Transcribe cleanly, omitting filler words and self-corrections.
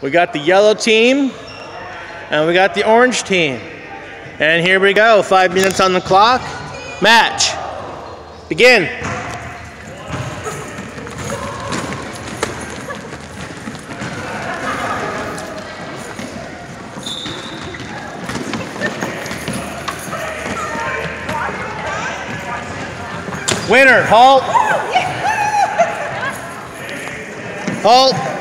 We got the yellow team, and we got the orange team. And here we go, 5 minutes on the clock. Match, begin. Winner, halt. Halt.